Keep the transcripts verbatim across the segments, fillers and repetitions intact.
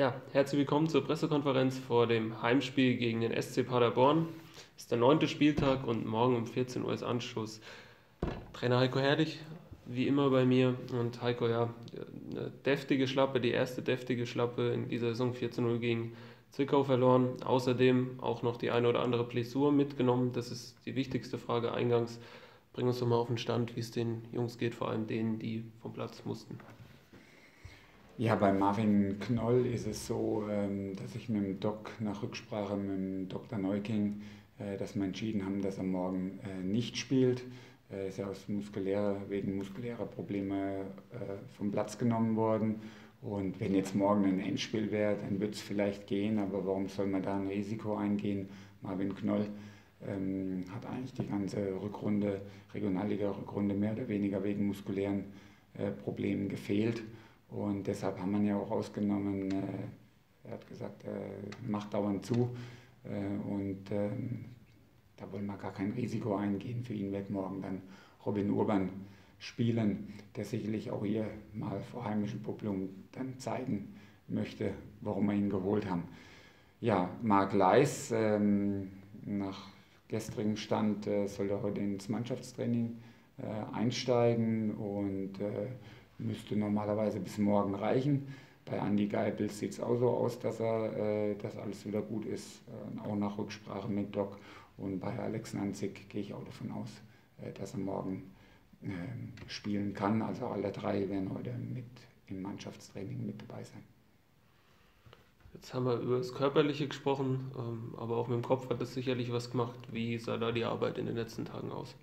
Ja, herzlich willkommen zur Pressekonferenz vor dem Heimspiel gegen den S C Paderborn. Es ist der neunte Spieltag und morgen um vierzehn Uhr ist Anschluss. Trainer Heiko Herrlich, wie immer bei mir. Und Heiko, ja, eine deftige Schlappe, die erste deftige Schlappe in dieser Saison, vier zu null gegen Zwickau verloren. Außerdem auch noch die eine oder andere Blessur mitgenommen. Das ist die wichtigste Frage eingangs. Bring uns doch mal auf den Stand, wie es den Jungs geht, vor allem denen, die vom Platz mussten. Ja, bei Marvin Knoll ist es so, ähm, dass ich mit dem Doc nach Rücksprache mit dem Doktor Neuking, äh, dass wir entschieden haben, dass er morgen äh, nicht spielt. Er ist ja aus muskulärer, wegen muskulärer Probleme äh, vom Platz genommen worden. Und wenn jetzt morgen ein Endspiel wäre, dann würde es vielleicht gehen, aber warum soll man da ein Risiko eingehen? Marvin Knoll ähm, hat eigentlich die ganze Rückrunde, Regionalliga-Rückrunde mehr oder weniger wegen muskulären äh, Problemen gefehlt. Und deshalb haben wir ihn ja auch rausgenommen. Äh, er hat gesagt, er macht dauernd zu. Äh, und äh, da wollen wir gar kein Risiko eingehen. Für ihn wird morgen dann Robin Urban spielen, der sicherlich auch hier mal vor heimischem Publikum dann zeigen möchte, warum wir ihn geholt haben. Ja, Marc Leis, ähm, nach gestrigem Stand äh, soll er heute ins Mannschaftstraining äh, einsteigen und äh, müsste normalerweise bis morgen reichen. Bei Andi Geipel sieht es auch so aus, dass, er, äh, dass alles wieder gut ist, äh, auch nach Rücksprache mit Doc. Und bei Alex Nanzig gehe ich auch davon aus, äh, dass er morgen äh, spielen kann. Also alle drei werden heute mit im Mannschaftstraining mit dabei sein. Jetzt haben wir über das Körperliche gesprochen, ähm, aber auch mit dem Kopf hat es sicherlich was gemacht. Wie sah da die Arbeit in den letzten Tagen aus?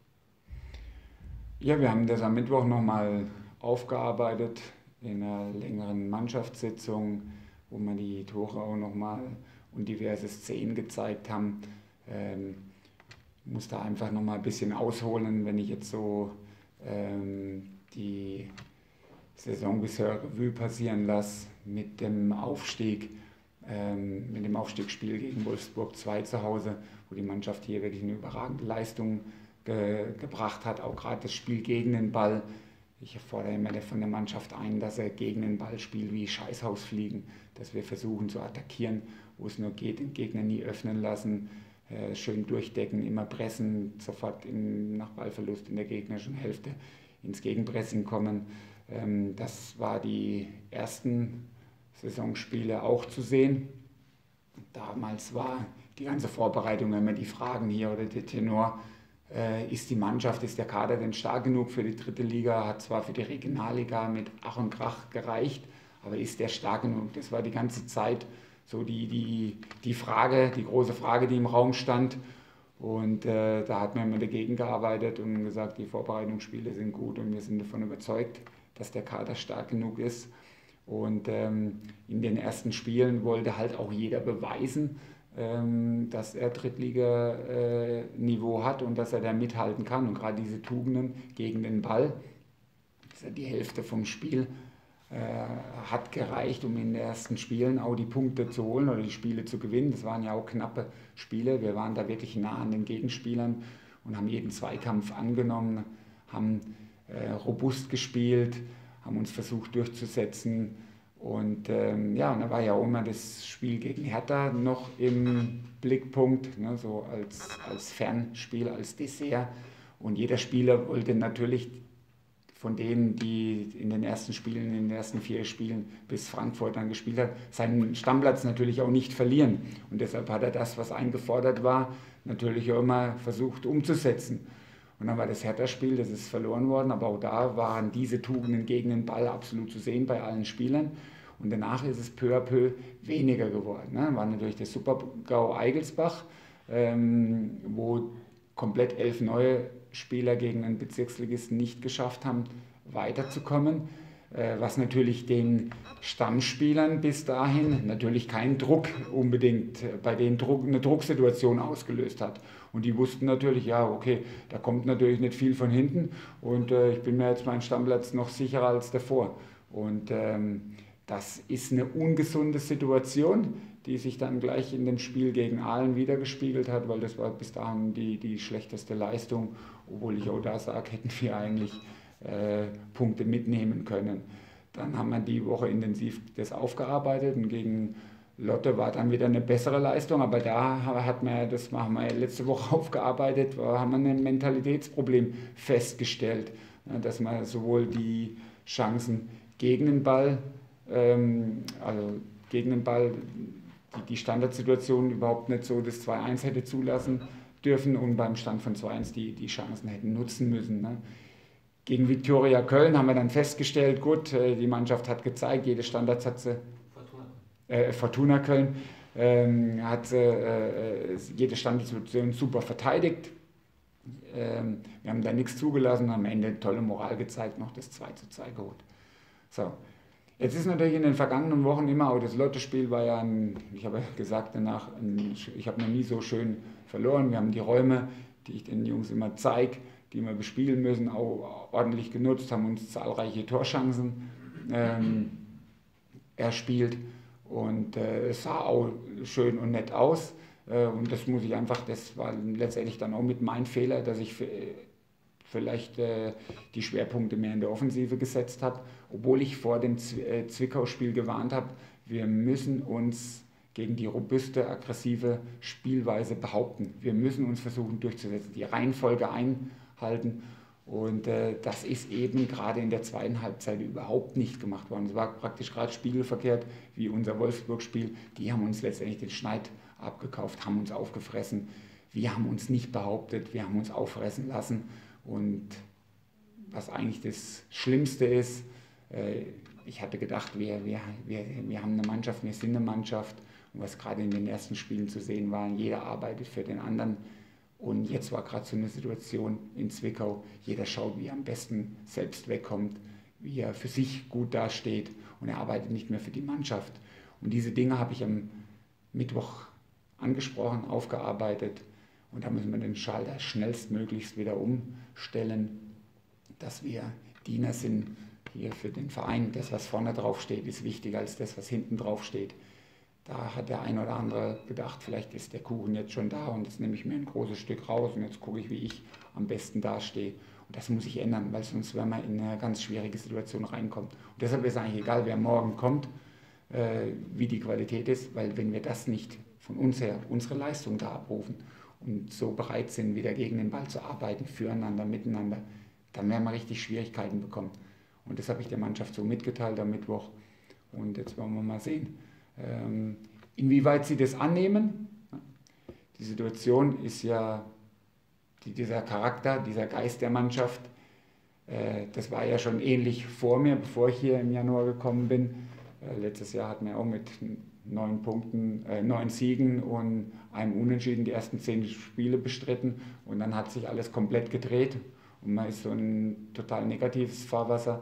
Ja, wir haben das am Mittwoch nochmal aufgearbeitet in einer längeren Mannschaftssitzung, wo wir die Tore auch nochmal und diverse Szenen gezeigt haben. Ähm, ich muss da einfach nochmal ein bisschen ausholen, wenn ich jetzt so ähm, die Saison bisher Revue passieren lasse mit dem Aufstieg, ähm, mit dem Aufstiegsspiel gegen Wolfsburg zwei zu Hause, wo die Mannschaft hier wirklich eine überragende Leistung ge gebracht hat, auch gerade das Spiel gegen den Ball. Ich fordere immer von der Mannschaft ein, dass er gegen den Ball spielt wie Scheißhaus fliegen, dass wir versuchen zu attackieren, wo es nur geht, den Gegner nie öffnen lassen, äh, schön durchdecken, immer pressen, sofort in, nach Ballverlust in der gegnerischen Hälfte ins Gegenpressing kommen. Ähm, das war die ersten Saisonspiele auch zu sehen. Damals war die ganze Vorbereitung immer die Fragen hier oder der Tenor, Äh, ist die Mannschaft, ist der Kader denn stark genug für die dritte Liga? Hat zwar für die Regionalliga mit Ach und Krach gereicht, aber ist der stark genug? Das war die ganze Zeit so die, die, die Frage, die große Frage, die im Raum stand. Und äh, da hat man immer dagegen gearbeitet und gesagt, die Vorbereitungsspiele sind gut und wir sind davon überzeugt, dass der Kader stark genug ist. Und ähm, in den ersten Spielen wollte halt auch jeder beweisen, dass er Drittliga-Niveau hat und dass er da mithalten kann. Und gerade diese Tugenden gegen den Ball, das ist ja die Hälfte vom Spiel, hat gereicht, um in den ersten Spielen auch die Punkte zu holen oder die Spiele zu gewinnen. Das waren ja auch knappe Spiele. Wir waren da wirklich nah an den Gegenspielern und haben jeden Zweikampf angenommen, haben robust gespielt, haben uns versucht durchzusetzen. Und ähm, ja, und da war ja auch immer das Spiel gegen Hertha noch im Blickpunkt, ne, so als, als Fernspiel, als Dessert. Und jeder Spieler wollte natürlich von denen, die in den ersten Spielen, in den ersten vier Spielen bis Frankfurt dann gespielt hat, seinen Stammplatz natürlich auch nicht verlieren. Und deshalb hat er das, was eingefordert war, natürlich auch immer versucht umzusetzen. Und dann war das Hertha-Spiel, das ist verloren worden, aber auch da waren diese Tugenden gegen den Ball absolut zu sehen bei allen Spielern. Und danach ist es peu à peu weniger geworden. Ne? War natürlich der Super-GAU Eigelsbach, ähm, wo komplett elf neue Spieler gegen einen Bezirksligisten nicht geschafft haben, weiterzukommen. Äh, was natürlich den Stammspielern bis dahin natürlich keinen Druck unbedingt, äh, bei denen Druck, eine Drucksituation ausgelöst hat. Und die wussten natürlich, ja, okay, da kommt natürlich nicht viel von hinten und äh, ich bin mir jetzt meinen Stammplatz noch sicherer als davor. Und ähm, das ist eine ungesunde Situation, die sich dann gleich in dem Spiel gegen Aalen wiedergespiegelt hat, weil das war bis dahin die, die schlechteste Leistung, obwohl ich auch da sage, hätten wir eigentlich äh, Punkte mitnehmen können. Dann haben wir die Woche intensiv das aufgearbeitet und gegen Lotte war dann wieder eine bessere Leistung, aber da hat man, das haben wir letzte Woche aufgearbeitet, haben wir ein Mentalitätsproblem festgestellt, dass man sowohl die Chancen gegen den Ball, ähm, also gegen den Ball, die, die Standardsituation überhaupt nicht so das zwei eins hätte zulassen dürfen und beim Stand von zwei eins die, die Chancen hätten nutzen müssen. Ne? Gegen Viktoria Köln haben wir dann festgestellt, gut, die Mannschaft hat gezeigt, jede Standards hat sie, Fortuna, äh, Fortuna Köln, ähm, hat äh, jede Standardsituation super verteidigt. Ähm, wir haben da nichts zugelassen, haben am Ende tolle Moral gezeigt, noch das zwei zu zwei geholt. So. Jetzt ist natürlich in den vergangenen Wochen immer, auch das Lottospiel war ja, ein, ich habe gesagt danach, ein, ich habe noch nie so schön verloren. Wir haben die Räume, die ich den Jungs immer zeige, die wir bespielen müssen, auch ordentlich genutzt, haben uns zahlreiche Torchancen ähm, erspielt und äh, es sah auch schön und nett aus. Äh, und das muss ich einfach, das war letztendlich dann auch mit meinem Fehler, dass ich für, vielleicht äh, die Schwerpunkte mehr in der Offensive gesetzt habe, obwohl ich vor dem Zwickau-Spiel gewarnt habe, wir müssen uns gegen die robuste, aggressive Spielweise behaupten. Wir müssen uns versuchen durchzusetzen, die Reihenfolge einhalten und äh, das ist eben gerade in der zweiten Halbzeit überhaupt nicht gemacht worden. Es war praktisch gerade spiegelverkehrt wie unser Wolfsburg-Spiel. Die haben uns letztendlich den Schneid abgekauft, haben uns aufgefressen. Wir haben uns nicht behauptet, wir haben uns auffressen lassen. Und was eigentlich das Schlimmste ist, äh, ich hatte gedacht, wir, wir, wir, wir haben eine Mannschaft, wir sind eine Mannschaft. Und was gerade in den ersten Spielen zu sehen war, jeder arbeitet für den anderen. Und jetzt war gerade so eine Situation in Zwickau, jeder schaut, wie er am besten selbst wegkommt, wie er für sich gut dasteht und er arbeitet nicht mehr für die Mannschaft. Und diese Dinge habe ich am Mittwoch angesprochen, aufgearbeitet. Und da müssen wir den Schalter schnellstmöglichst wieder umstellen, dass wir Diener sind hier für den Verein. Das, was vorne drauf steht, ist wichtiger als das, was hinten drauf steht. Da hat der ein oder andere gedacht, vielleicht ist der Kuchen jetzt schon da und jetzt nehme ich mir ein großes Stück raus und jetzt gucke ich, wie ich am besten dastehe. Und das muss sich ändern, weil sonst werden wir in eine ganz schwierige Situation reinkommen. Und deshalb ist es eigentlich egal, wer morgen kommt, äh, wie die Qualität ist, weil wenn wir das nicht von uns her, unsere Leistung da abrufen und so bereit sind, wieder gegen den Ball zu arbeiten, füreinander, miteinander, dann werden wir richtig Schwierigkeiten bekommen. Und das habe ich der Mannschaft so mitgeteilt am Mittwoch. Und jetzt wollen wir mal sehen, ähm, inwieweit sie das annehmen. Die Situation ist ja, die, dieser Charakter, dieser Geist der Mannschaft, äh, das war ja schon ähnlich vor mir, bevor ich hier im Januar gekommen bin. Äh, letztes Jahr hatten wir auch mit neun Punkten, äh, neun Siegen und einem Unentschieden die ersten zehn Spiele bestritten und dann hat sich alles komplett gedreht und man ist so in ein total negatives Fahrwasser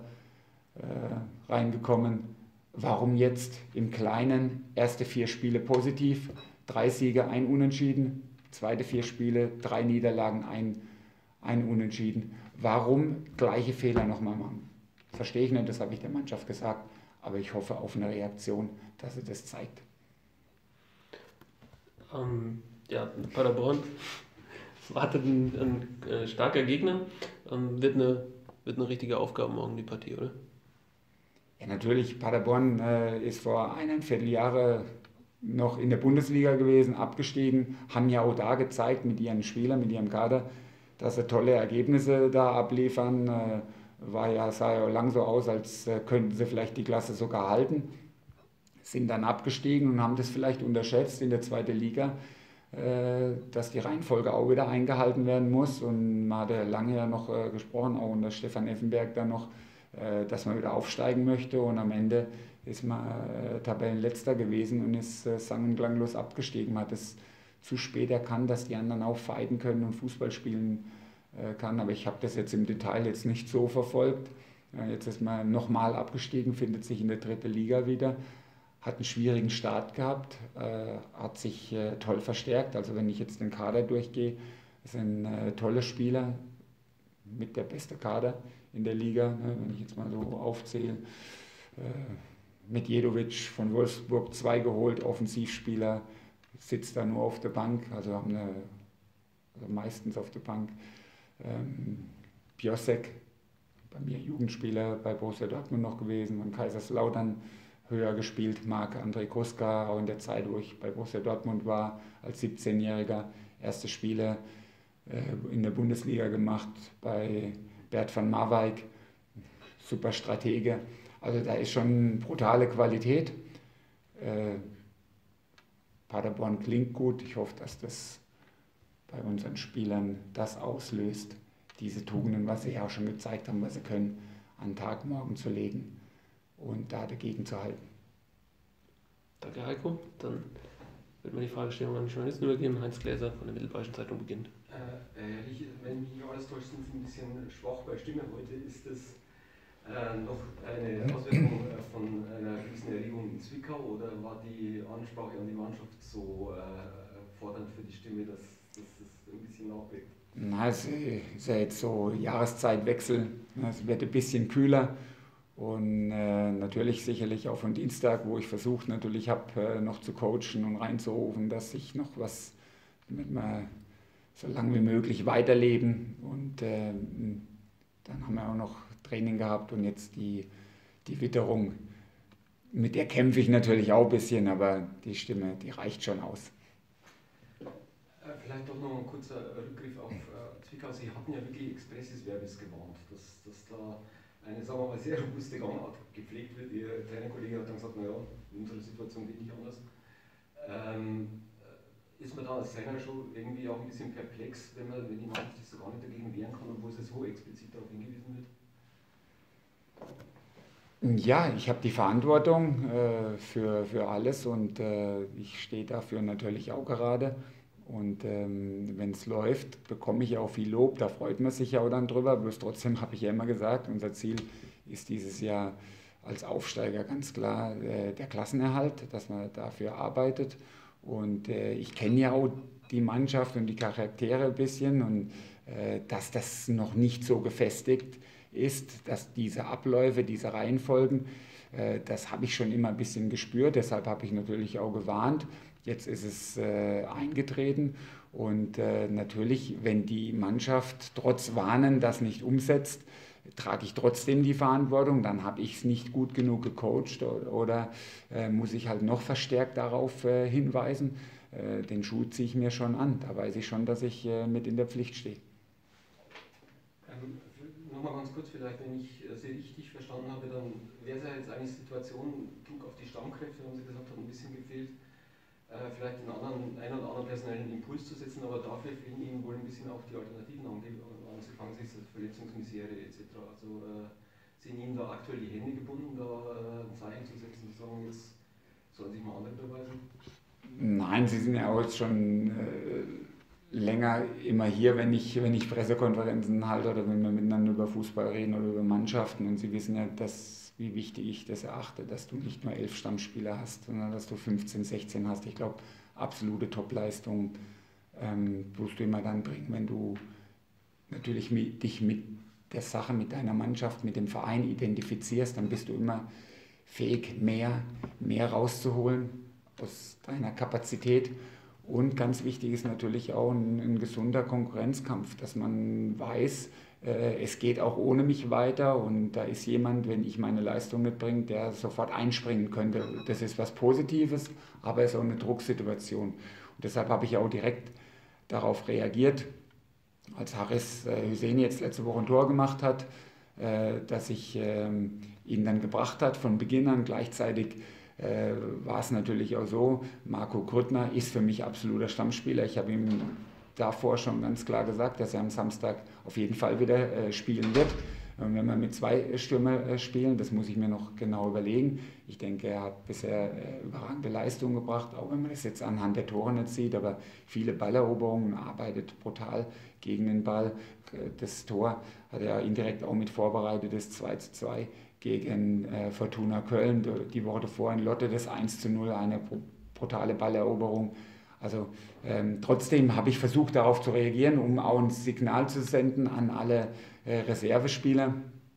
äh, reingekommen. Warum jetzt im Kleinen erste vier Spiele positiv, drei Siege, ein Unentschieden, zweite vier Spiele, drei Niederlagen, ein, ein Unentschieden? Warum gleiche Fehler nochmal machen? Verstehe ich nicht, das habe ich der Mannschaft gesagt, aber ich hoffe auf eine Reaktion, dass sie das zeigt. Ähm, ja, Paderborn wartet ein, ein äh, starker Gegner, ähm, wird, eine, wird eine richtige Aufgabe morgen, die Partie, oder? Ja, natürlich, Paderborn äh, ist vor eineinviertel Jahre noch in der Bundesliga gewesen, abgestiegen, haben ja auch da gezeigt mit ihren Spielern, mit ihrem Kader, dass sie tolle Ergebnisse da abliefern. Äh, war ja, sah ja lang so aus, als äh, könnten sie vielleicht die Klasse sogar halten. Sind dann abgestiegen und haben das vielleicht unterschätzt in der zweiten Liga, äh, dass die Reihenfolge auch wieder eingehalten werden muss. Und man hat ja lange ja noch äh, gesprochen, auch unter Stefan Effenberg dann noch, dass man wieder aufsteigen möchte und am Ende ist man äh, Tabellenletzter gewesen und ist äh, sang- und klanglos abgestiegen. Man hat es zu spät erkannt, dass die anderen auch fighten können und Fußball spielen äh, kann, aber ich habe das jetzt im Detail jetzt nicht so verfolgt. Äh, jetzt ist man nochmal abgestiegen, findet sich in der dritten Liga wieder, hat einen schwierigen Start gehabt, äh, hat sich äh, toll verstärkt, also wenn ich jetzt den Kader durchgehe, sind äh, tolle Spieler, mit der beste Kader in der Liga, ne, wenn ich jetzt mal so aufzähle. Äh, Medjedovic von Wolfsburg zwei geholt, Offensivspieler, sitzt da nur auf der Bank, also haben eine, also meistens auf der Bank. Ähm, Piosek bei mir Jugendspieler bei Borussia Dortmund noch gewesen, von Kaiserslautern höher gespielt, Marc-André Kruska, auch in der Zeit, wo ich bei Borussia Dortmund war, als siebzehnjähriger, erste Spiele äh, in der Bundesliga gemacht, bei Bert van Marwijk, super Stratege. Also da ist schon brutale Qualität. Äh, Paderborn klingt gut, ich hoffe, dass das bei unseren Spielern das auslöst, diese Tugenden, was sie ja auch schon gezeigt haben, was sie können, an den Tag morgen zu legen und da dagegen zu halten. Danke Heiko. Dann wird man die Fragestellung an den Journalisten übergeben. Heinz Gläser von der Mittelbayerischen Zeitung beginnt. Äh, ich, wenn mich nicht alles täuscht, sind Sie ein bisschen schwach bei Stimme heute. Ist das äh, noch eine Auswirkung äh, von einer gewissen Erregung in Zwickau oder war die Ansprache an die Mannschaft so äh, fordernd für die Stimme, dass, dass das ein bisschen nachwirkt? Na, es ist ja jetzt so Jahreszeitwechsel, es wird ein bisschen kühler und äh, natürlich sicherlich auch von Dienstag, wo ich versucht natürlich habe, äh, noch zu coachen und reinzurufen, dass ich noch was, damit wir so lange wie möglich weiterleben und äh, dann haben wir auch noch Training gehabt und jetzt die, die Witterung, mit der kämpfe ich natürlich auch ein bisschen, aber die Stimme, die reicht schon aus. Vielleicht doch noch ein kurzer Rückgriff auf äh, Zwickau. Sie hatten ja wirklich expressis verbis gewarnt, dass, dass da eine, sagen wir mal, sehr robuste Gangart gepflegt wird. Ihr Trainerkollege hat dann gesagt, naja, unsere Situation geht nicht anders. Ähm, ist man da als Trainer schon irgendwie auch ein bisschen perplex, wenn, man, wenn die Mannschaft sich so gar nicht dagegen wehren kann, obwohl es so explizit darauf hingewiesen wird? Ja, ich habe die Verantwortung äh, für, für alles und äh, ich stehe dafür natürlich auch gerade. Und ähm, wenn es läuft, bekomme ich auch viel Lob, da freut man sich ja auch dann drüber. Bloß trotzdem habe ich ja immer gesagt, unser Ziel ist dieses Jahr als Aufsteiger ganz klar äh, der Klassenerhalt, dass man dafür arbeitet. Und äh, ich kenne ja auch die Mannschaft und die Charaktere ein bisschen und äh, dass das noch nicht so gefestigt ist, dass diese Abläufe, diese Reihenfolgen, äh, das habe ich schon immer ein bisschen gespürt. Deshalb habe ich natürlich auch gewarnt. Jetzt ist es äh, eingetreten und äh, natürlich, wenn die Mannschaft trotz Warnen das nicht umsetzt, trage ich trotzdem die Verantwortung, dann habe ich es nicht gut genug gecoacht oder, oder äh, muss ich halt noch verstärkt darauf äh, hinweisen. Äh, den Schuh ziehe ich mir schon an, da weiß ich schon, dass ich äh, mit in der Pflicht stehe. Ähm, Nochmal ganz kurz vielleicht, wenn ich Sie richtig verstanden habe, dann wäre es ja jetzt eigentlich Situation, Druck auf die Stammkräfte, haben Sie gesagt, hat ein bisschen gefehlt. Vielleicht einen, anderen, einen oder anderen personellen Impuls zu setzen, aber dafür fehlen Ihnen wohl ein bisschen auch die Alternativen anzufangen, sich Verletzungsmisere et cetera. Also äh, sind Ihnen da aktuell die Hände gebunden, da äh, ein Zeichen zu setzen, zu sagen, jetzt sollen sich mal andere beweisen? Nein, Sie sind ja auch jetzt schon äh, länger immer hier, wenn ich, wenn ich Pressekonferenzen halte oder wenn wir miteinander über Fußball reden oder über Mannschaften und Sie wissen ja, dass wie wichtig ich das erachte, dass du nicht nur elf Stammspieler hast, sondern dass du fünfzehn, sechzehn hast. Ich glaube, absolute Topleistung ähm, musst du immer dann bringen, wenn du natürlich mit, dich mit der Sache, mit deiner Mannschaft, mit dem Verein identifizierst, dann bist du immer fähig, mehr, mehr rauszuholen aus deiner Kapazität. Und ganz wichtig ist natürlich auch ein, ein gesunder Konkurrenzkampf, dass man weiß, es geht auch ohne mich weiter und da ist jemand, wenn ich meine Leistung mitbringe, der sofort einspringen könnte. Das ist was Positives, aber es ist auch eine Drucksituation. Und deshalb habe ich auch direkt darauf reagiert, als Haris Hüseyin jetzt letzte Woche ein Tor gemacht hat, dass ich ihn dann gebracht hat von Beginn an. Gleichzeitig war es natürlich auch so, Marco Grüttner ist für mich absoluter Stammspieler. Ich habe ihm davor schon ganz klar gesagt, dass er am Samstag auf jeden Fall wieder äh, spielen wird. Und wenn wir mit zwei Stürmer äh, spielen, das muss ich mir noch genau überlegen. Ich denke, er hat bisher äh, überragende Leistungen gebracht, auch wenn man das jetzt anhand der Tore nicht sieht, aber viele Balleroberungen, arbeitet brutal gegen den Ball. Das Tor hat er indirekt auch mit vorbereitet, das zwei zu zwei gegen äh, Fortuna Köln. Die Woche vor in Lotte das eins zu null, eine brutale Balleroberung. Also ähm, trotzdem habe ich versucht, darauf zu reagieren, um auch ein Signal zu senden an alle äh, Reservespieler.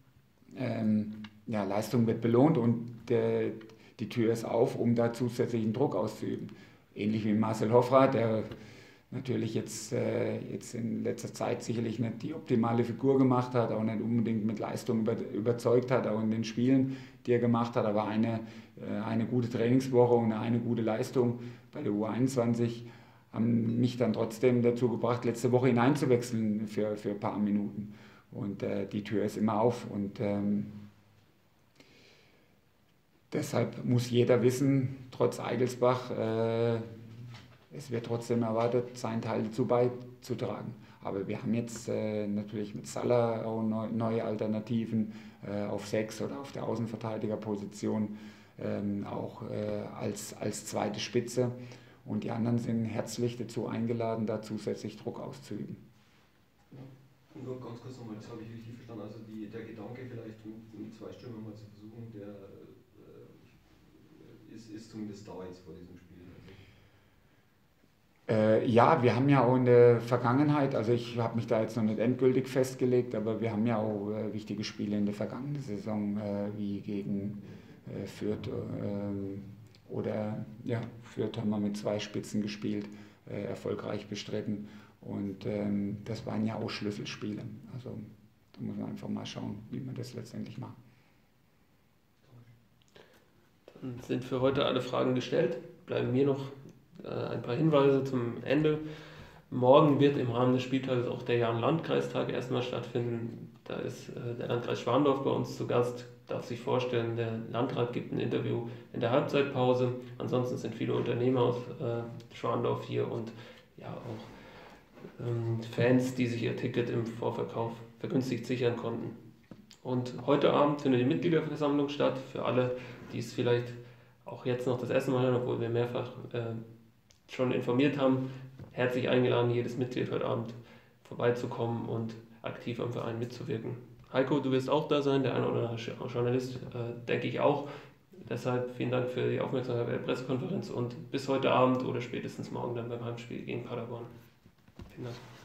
Ähm, ja, Leistung wird belohnt und äh, die Tür ist auf, um da zusätzlichen Druck auszuüben. Ähnlich wie Marcel Hoffrath, der natürlich jetzt, äh, jetzt in letzter Zeit sicherlich nicht die optimale Figur gemacht hat, auch nicht unbedingt mit Leistung über, überzeugt hat, auch in den Spielen, die er gemacht hat, aber eine, äh, eine gute Trainingswoche und eine gute Leistung bei der U einundzwanzig haben mich dann trotzdem dazu gebracht, letzte Woche hineinzuwechseln für, für ein paar Minuten. Und äh, die Tür ist immer auf und ähm, deshalb muss jeder wissen, trotz Eigelsbach, äh, es wird trotzdem erwartet, seinen Teil dazu beizutragen. Aber wir haben jetzt äh, natürlich mit Salah auch neu, neue Alternativen äh, auf sechs oder auf der Außenverteidigerposition, ähm, auch äh, als, als zweite Spitze. Und die anderen sind herzlich dazu eingeladen, da zusätzlich Druck auszuüben. Ja. Und nur ganz kurz nochmal, das habe ich richtig verstanden. Also die, der Gedanke vielleicht mit, mit zwei Stürmern mal zu versuchen, der äh, ist, ist zumindest da jetzt vor diesem Spiel. Äh, ja, wir haben ja auch in der Vergangenheit, also ich habe mich da jetzt noch nicht endgültig festgelegt, aber wir haben ja auch äh, wichtige Spiele in der vergangenen Saison, äh, wie gegen äh, Fürth äh, oder ja, Fürth haben wir mit zwei Spitzen gespielt, äh, erfolgreich bestritten und ähm, das waren ja auch Schlüsselspiele. Also da muss man einfach mal schauen, wie man das letztendlich macht. Dann sind für heute alle Fragen gestellt. Bleiben mir noch ein paar Hinweise zum Ende. Morgen wird im Rahmen des Spieltages auch der Jahn-Landkreistag erstmal stattfinden. Da ist äh, der Landkreis Schwandorf bei uns zu Gast. Darf sich vorstellen, der Landrat gibt ein Interview in der Halbzeitpause. Ansonsten sind viele Unternehmer aus äh, Schwandorf hier und ja auch ähm, Fans, die sich ihr Ticket im Vorverkauf vergünstigt sichern konnten. Und heute Abend findet die Mitgliederversammlung statt. Für alle, die es vielleicht auch jetzt noch das erste Mal hören, obwohl wir mehrfach äh, schon informiert haben, herzlich eingeladen, jedes Mitglied heute Abend vorbeizukommen und aktiv am Verein mitzuwirken. Heiko, du wirst auch da sein, der eine oder andere Journalist, äh, denke ich auch. Deshalb vielen Dank für die Aufmerksamkeit bei der Pressekonferenz und bis heute Abend oder spätestens morgen dann beim Heimspiel gegen Paderborn. Vielen Dank.